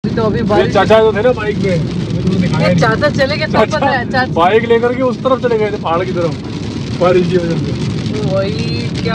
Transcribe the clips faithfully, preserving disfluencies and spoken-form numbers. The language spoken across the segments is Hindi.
तो अभी बारिश, चाचा तो थे ना बाइक में, चाचा चले गए तब पता है। चाचा बाइक लेकर के उस तरफ चले गए थे, पहाड़ की तरफ, बारिश की वजह से। वही क्या।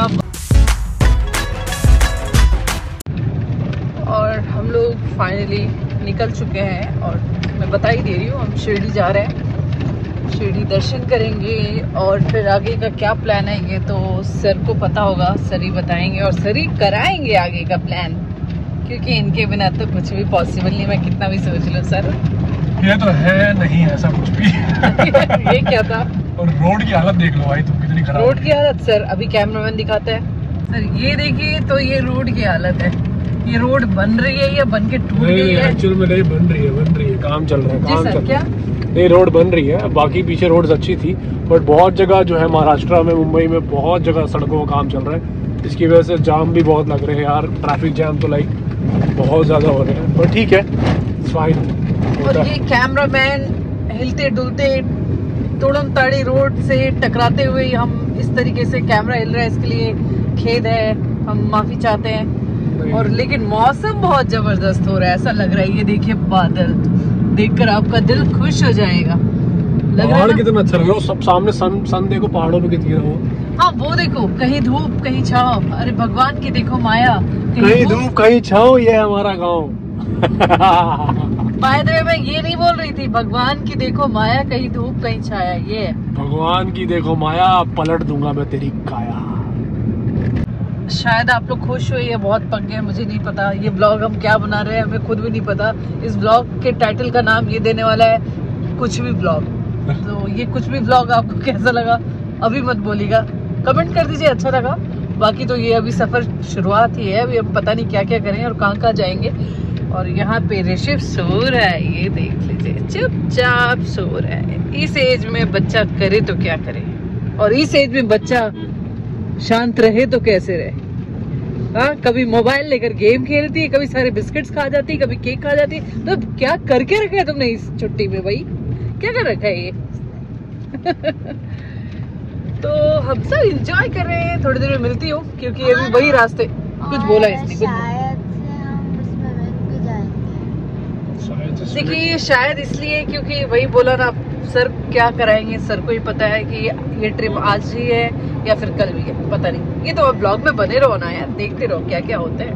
और हम लोग फाइनली निकल चुके हैं और मैं बता ही दे रही हूँ, हम शिरडी जा रहे हैं। शिरडी दर्शन करेंगे और फिर आगे का क्या प्लान है ये तो सर को पता होगा, सर ही बताएंगे और सर ही कराएंगे आगे का प्लान, क्योंकि इनके बिना तो कुछ भी पॉसिबल नहीं। मैं कितना भी सोच लूं सर, ये तो है नहीं ऐसा कुछ भी। ये क्या था। और रोड की हालत देख लो भाई तुम, कितनी खराब रोड की हालत सर अभी कैमरामैन दिखाता है। सर ये देखिए, तो ये रोड की हालत है। ये रोड बन रही है या बन के टूट गई है? एक्चुअल में नहीं बन रही है, बन रही है, काम चल रहा है, काम चल क्या? नहीं, रोड बन रही है। बाकी पीछे रोड्स अच्छी थी, बट बहुत जगह जो है महाराष्ट्र में, मुंबई में बहुत जगह सड़कों का काम चल रहा है, इसकी वजह से जाम भी बहुत लग रहे हैं यार। ट्रैफिक जाम तो लाइक बहुत ज्यादा हो रहे हैं, पर ठीक है, इट्स फाइन। और ये कैमरामैन हिलते डुलते तोड़म ताड़ी रोड से टकराते हुए हम इस तरीके से कैमरा हिल रहा है, इसके लिए खेद है, हम माफी चाहते हैं। और लेकिन मौसम बहुत जबरदस्त हो रहा है, ऐसा लग रहा है। ये देखिए बादल देखकर आपका दिल खुश हो जाएगा। लग रहा है कितना अच्छा लग रहा है। सब सामने सन सन देखो पहाड़ों पे कितनी है वो। हाँ वो देखो, कहीं धूप कहीं छाँव। अरे भगवान की देखो माया, कहीं धूप कहीं छाँव, ये है हमारा गाँव। बाय द वे मैं ये नहीं बोल रही थी, भगवान की देखो माया, कहीं धूप कहीं छाया। ये भगवान की देखो माया, पलट दूंगा मैं तेरी काया। शायद आप लोग खुश हुए या बहुत पक गए, मुझे नहीं पता। ये ब्लॉग हम क्या बना रहे हैं हमें खुद भी नहीं पता। इस ब्लॉग के टाइटल का नाम ये देने वाला है, कुछ भी ब्लॉग। तो ये कुछ भी ब्लॉग आपको कैसा लगा अभी मत बोलिएगा, कमेंट कर दीजिए अच्छा लगा। बाकी तो ये अभी सफर शुरुआत ही है, अभी हम पता नहीं क्या क्या करेंगे और कहाँ कहाँ जाएंगे। और यहाँ पे ऋषभ सो रहा है, ये देख लीजिए, चुपचाप सो रहा है। इस एज में बच्चा करे तो क्या करे, और इस एज में बच्चा शांत रहे तो कैसे रहे। हाँ, कभी मोबाइल लेकर गेम खेलती है, कभी सारे बिस्किट्स खा जाती है, कभी केक खा जाती है। तो क्या करके रखा है तुमने इस छुट्टी में भाई, क्या कर रखा है ये? तो हम सब एंजॉय कर रहे हैं। थोड़ी देर में मिलती हूँ, क्योंकि अभी वही रास्ते। कुछ बोला इसने, कुछ देखिए शायद इसलिए क्योंकि वही बोला ना सर, क्या कराएंगे सर को ही पता है कि ये ट्रिप आज ही है या फिर कल भी है, पता नहीं। ये तो अब ब्लॉग में बने रहो ना यार, देखते रहो क्या क्या होता है।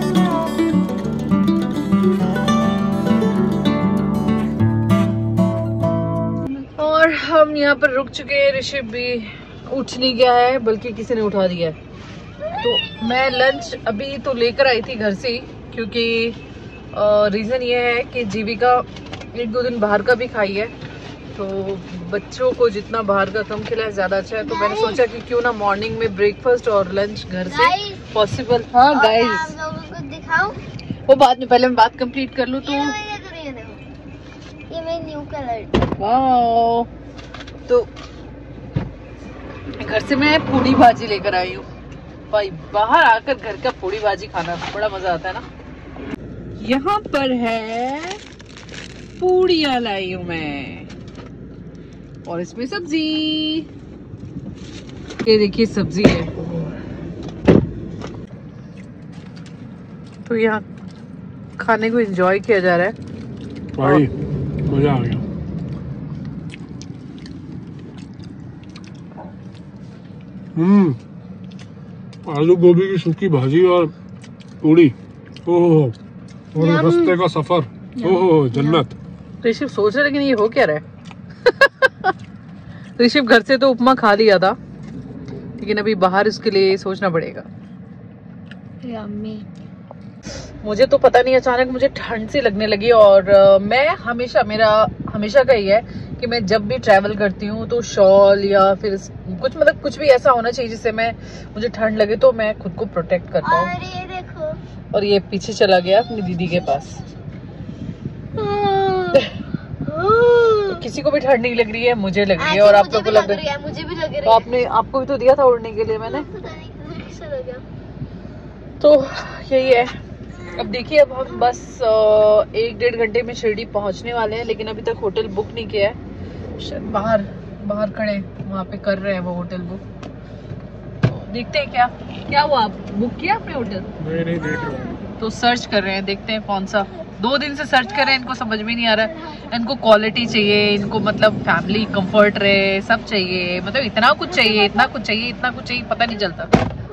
और हम यहाँ पर रुक चुके हैं। ऋषभ भी उठ नहीं गया है, बल्कि किसी ने उठा दिया है। तो मैं लंच अभी तो लेकर आई थी घर से ही, क्योंकि रीज़न ये है कि जीविका एक दो दिन बाहर का भी खाई है, तो बच्चों को जितना बाहर का कम खिलाए ज़्यादा अच्छा है। तो मैंने सोचा कि क्यों ना मॉर्निंग में ब्रेकफास्ट और लंच घर से पॉसिबल। हाँ गाइस, दिखाओ वो बाद में, पहले मैं बात कंप्लीट कर लूँ। तो ये मेरी न्यू कलर। वाओ, तो घर से मैं पूड़ी भाजी लेकर आई हूँ भाई। बाहर आकर घर का पूड़ी भाजी खाना बड़ा मजा आता है ना। यहाँ पर है पूड़ियाँ लाई हूँ मैं, और इसमें सब्जी। ये देखिए सब्जी है। तो यहाँ खाने को एंजॉय किया जा रहा है भाई, मजा आ गया। हम्म आलू गोभी की सूखी भाजी और पूड़ी, ओहो, और रास्ते का सफर, ओहो जन्नत। ऋषभ सोच रहे लेकिन ये हो क्या रहा है। ऋषभ घर से तो उपमा खा लिया था, लेकिन अभी बाहर इसके लिए सोचना पड़ेगा। यम्मी। मुझे तो पता नहीं, अचानक मुझे ठंड सी लगने लगी। और uh, मैं हमेशा, मेरा हमेशा का ही है कि मैं जब भी ट्रैवल करती हूँ तो शॉल या फिर कुछ, मतलब कुछ भी ऐसा होना चाहिए जिससे मैं मुझे ठंड लगे तो मैं खुद को प्रोटेक्ट कर पाऊँ। और ये देखो, और ये पीछे चला गया अपनी दीदी के पास। तो किसी को भी ठंड नहीं लग रही है, मुझे लग रही है और आप लोगों को लग रही है। मुझे भी लग रही है। तो आपने, आपको भी तो दिया था उड़ने के लिए मैंने। तो यही है। अब देखिए, अब हम बस एक डेढ़ घंटे में शिरडी पहुंचने वाले हैं, लेकिन अभी तक होटल बुक नहीं किया है। बाहर बाहर खड़े वहाँ पे कर रहे हैं वो होटल बुक। तो देखते हैं क्या क्या हुआ। आप बुक किया आपने होटल? नहीं नहीं देख रहा हूँ। तो सर्च कर रहे हैं, देखते हैं कौन सा दो दिन से सर्च कर रहे हैं, इनको समझ में नहीं आ रहा है। इनको क्वालिटी चाहिए, इनको मतलब फैमिली कंफर्ट रहे, सब चाहिए, मतलब इतना कुछ चाहिए, इतना कुछ चाहिए, इतना कुछ चाहिए, पता नहीं चलता।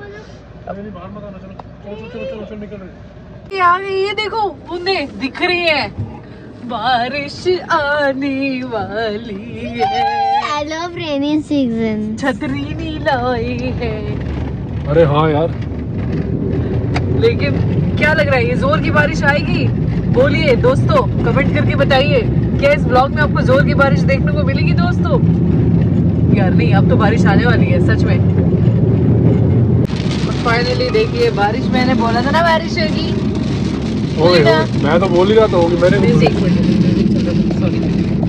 यार ये देखो बूंदे दिख रही है, बारिश आने वाली है। I love rainy season. छतरी नहीं लाई है। अरे हाँ यार, लेकिन क्या लग रहा है, ये जोर की बारिश आएगी? बोलिए दोस्तों, कमेंट करके बताइए, क्या इस ब्लॉग में आपको जोर की बारिश देखने को मिलेगी दोस्तों? यार नहीं, अब तो बारिश आने वाली है सच में। और फाइनली देखिए बारिश, मैंने बोला था ना बारिश होगी। ओए, मैं तो बोल ही रहा था होगी, मैंने नहीं एक मिनट, सॉरी।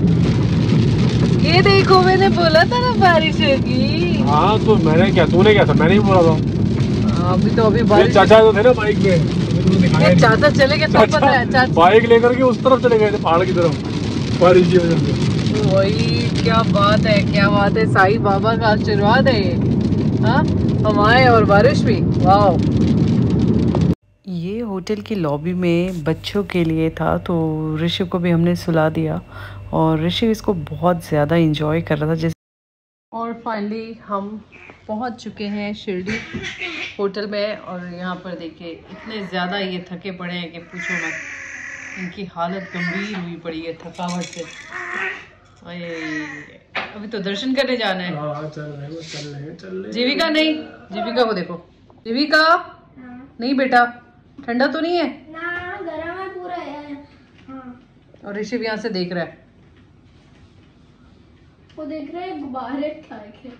ये देखो मैंने बोला था ना बारिश होगी। हाँ तो मैंने क्या, तूने क्या था, मैंने ही बोला था। अभी तो अभी बारिश, चाचा तो थे ना बाइक में, ये चाचा चले गए तब पता है। चाचा बाइक लेकर के उस तरफ चले गए थे, पहाड़ की तरफ, बारिश की वजह से। वही, क्या बात है, क्या बात है, साईं बाबा का आशीर्वाद है ये। हाँ, हम आए और बारिश भी, वाह। ये होटल की लॉबी में बच्चों के लिए था, तो ऋषि को भी हमने सुला दिया और ऋषि इसको बहुत ज़्यादा इंजॉय कर रहा था जैसे। और फाइनली हम पहुंच चुके हैं शिरडी होटल में, और यहाँ पर देखिए इतने ज़्यादा ये थके पड़े हैं कि पूछो मत, इनकी हालत गंभीर हुई पड़ी है थकावट से। अरे अभी तो दर्शन करने जाना है। हाँ, चल रहे हैं, चल रहे हैं, चल रहे हैं। जीविका नहीं, जीविका को देखो, जीविका नहीं बेटा, ठंडा तो नहीं है ना, गरम है पूरा है। हाँ। और ऋषि भी यहाँ से देख रहा है, वो देख रहे हैं गुब्बारे खाए के।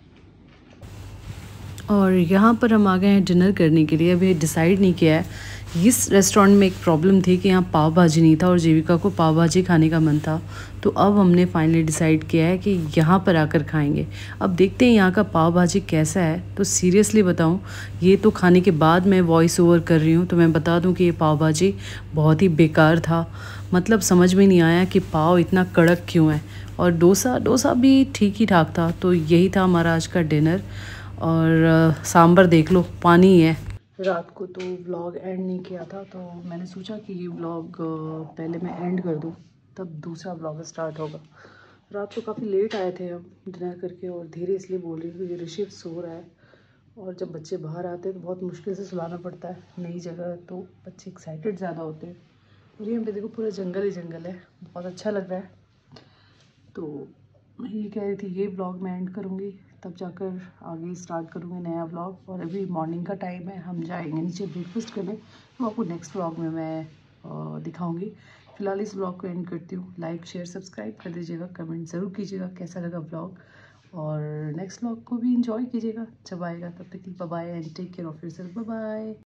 और यहाँ पर हम आ गए हैं डिनर करने के लिए। अभी डिसाइड नहीं किया है। इस रेस्टोरेंट में एक प्रॉब्लम थी कि यहाँ पाव भाजी नहीं था और जीविका को पाव भाजी खाने का मन था, तो अब हमने फाइनली डिसाइड किया है कि यहाँ पर आकर खाएंगे। अब देखते हैं यहाँ का पाव भाजी कैसा है। तो सीरियसली बताऊँ, ये तो खाने के बाद मैं वॉइस ओवर कर रही हूँ, तो मैं बता दूँ कि ये पाव भाजी बहुत ही बेकार था। मतलब समझ में नहीं आया कि पाव इतना कड़क क्यों है। और डोसा डोसा भी ठीक ही ठाक था। तो यही था हमारा आज का डिनर। और सांभर देख लो, पानी ही है। रात को तो व्लॉग एंड नहीं किया था, तो मैंने सोचा कि ये व्लॉग पहले मैं एंड कर दूँ, तब दूसरा व्लॉग स्टार्ट होगा। रात को काफ़ी लेट आए थे हम डिनर करके, और धीरे इसलिए बोल रही हूँ क्योंकि ऋषि सो रहा है, और जब बच्चे बाहर आते हैं तो बहुत मुश्किल से सुलाना पड़ता है। नई जगह तो बच्चे एक्साइटेड ज़्यादा होते हैं। और यहाँ पे देखो पूरा जंगल ही जंगल है, बहुत अच्छा लग रहा है। तो मैं ये कह रही थी ये व्लॉग मैं एंड करूँगी, तब जाकर आगे स्टार्ट करूँगी नया व्लॉग। और अभी मॉर्निंग का टाइम है, हम जाएंगे नीचे ब्रेकफास्ट करने, तो आपको नेक्स्ट व्लॉग में मैं दिखाऊंगी। फिलहाल इस व्लॉग को एंड करती हूँ। लाइक शेयर सब्सक्राइब कर दीजिएगा, कमेंट ज़रूर कीजिएगा कैसा लगा व्लॉग, और नेक्स्ट व्लॉग को भी इंजॉय कीजिएगा जब आएगा। तब तक bye bye and take care of yourself. Bye bye.